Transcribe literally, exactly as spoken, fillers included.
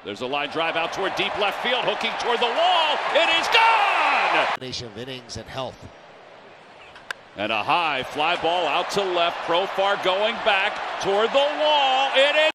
There's a line drive out toward deep left field, hooking toward the wall. It is gone! Nation of innings and health. And a high fly ball out to left. Profar going back toward the wall. It is